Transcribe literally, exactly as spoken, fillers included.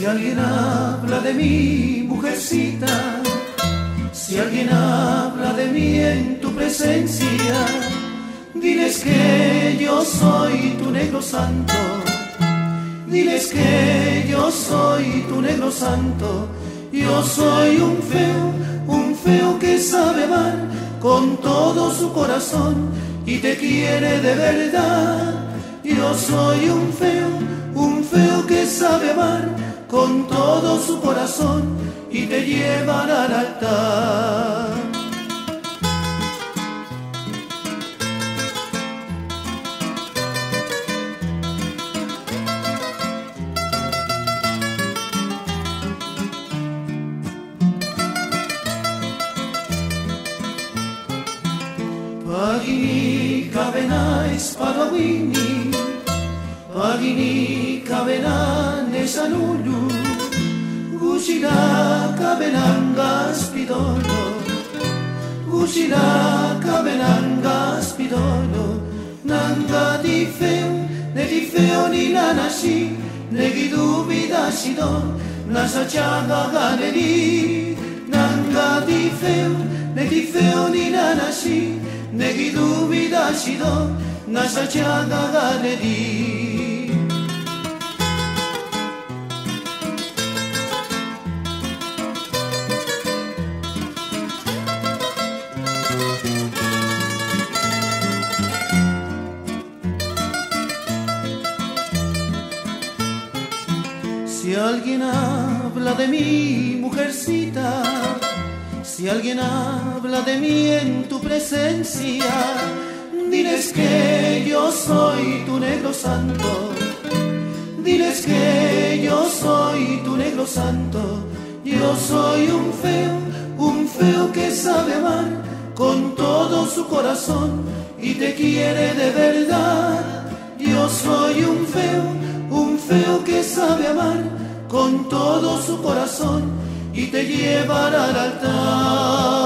Si alguien habla de mí, mujercita, si alguien habla de mí en tu presencia, diles que yo soy tu negro santo, diles que yo soy tu negro santo. Yo soy un feo, un feo que sabe amar con todo su corazón y te quiere de verdad. Yo soy un feo, un feo que sabe amar con todo su corazón y te llevará al altar. Pagini kavena espadawini, pagini kavena nesanulu, gushira kavenanga spidolo, gushira kavenanga spidolo, nanga di feo, ne di feo ni nanashi, ne gidu bidashido, nasa chaga ganeri, nanga di feo, ne di feo ni nanashi, negidu bidashido, nasa chaga ganeri. Si alguien habla de mí, mujercita, si alguien habla de mí en tu presencia, diles que yo soy tu negro santo, diles que yo soy tu negro santo. Yo soy un feo, un feo que sabe amar con todo su corazón y te quiere de verdad. Yo soy un feo, un feo que sabe amar con todo su corazón y te llevará al altar.